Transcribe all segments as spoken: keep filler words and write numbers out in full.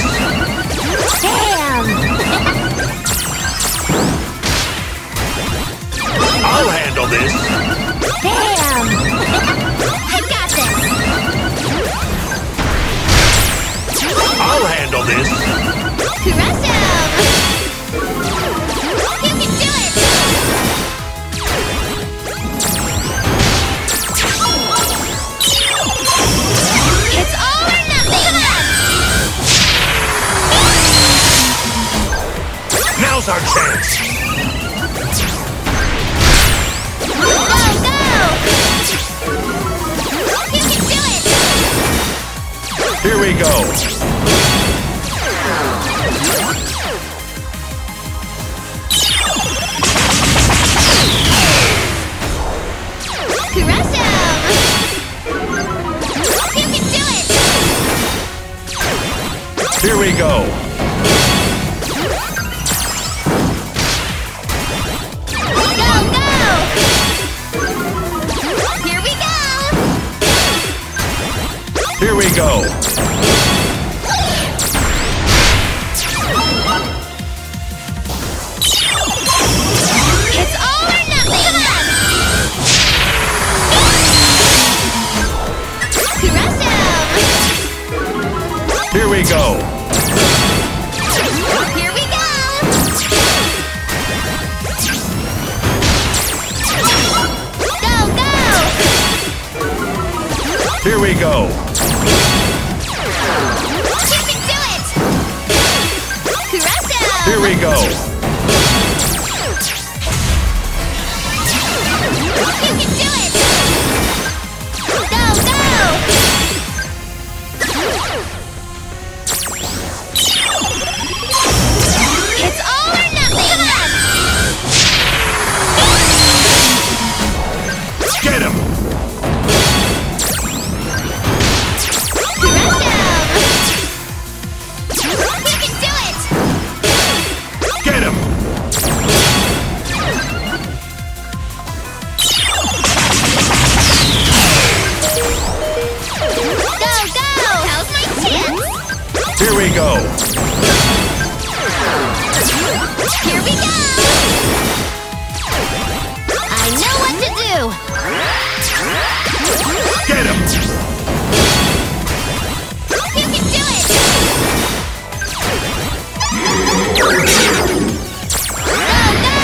Damn! I'll handle this. Damn! I got this! I'll handle this. Crush him! You can do it! It's all or nothing! Now's our chance. Go, go! You can do it! Here we go. Crush him! You can do it! Here we go. Go, go! Here we go! Here we go. It's all or nothing! Crush him! Here we go. Here we go! Go, go! Here we go. You can do it! Crush him! Here we go. You can do it! Go, go! It's all or nothing! Get him. Crush him! You can do it! Get him. Go, go! How's my chance? Here we go. Here we go! I know what to do! Get him. You can do it! Go, go!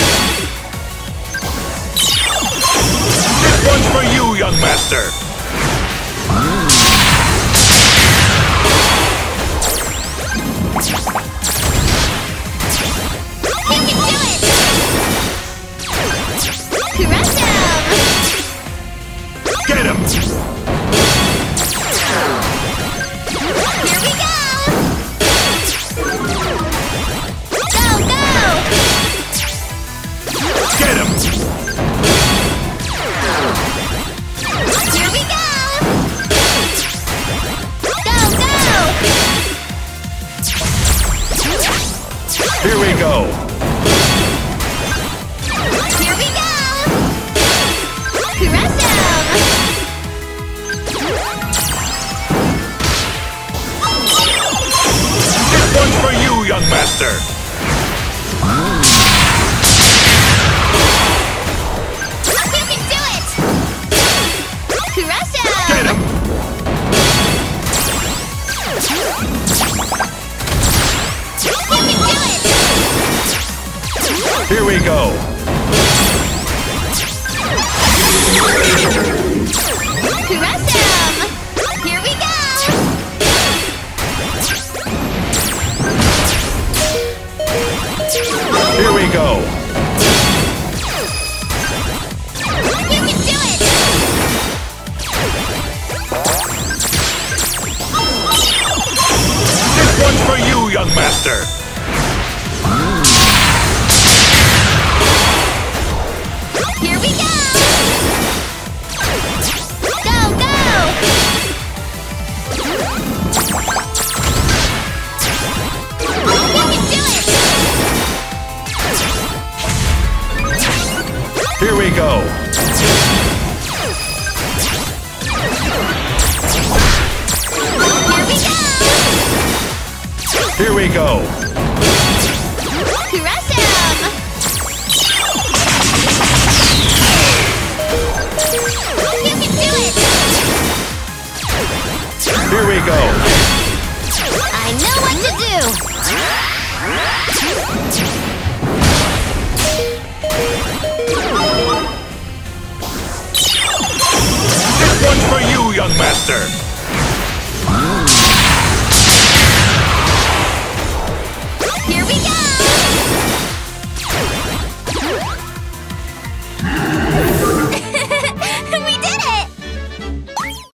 This one's for you, young master. You can do it! Crush him! Get him. Here we go! Go, go! Get him. Here we go! Go, go! Here we go. Here we go! Crush him! This one's for you, young master. You can do it! Crush him! Get him. You can do it! Here we go. Crush him! Here we go! Here we go. You can do it! This one's for you, young master. Here we go! Go, go! You can do it! Here we go. Here we go! Here we go. Crush him! You can do it! Here we go. I know what to do! This one's for you, young master.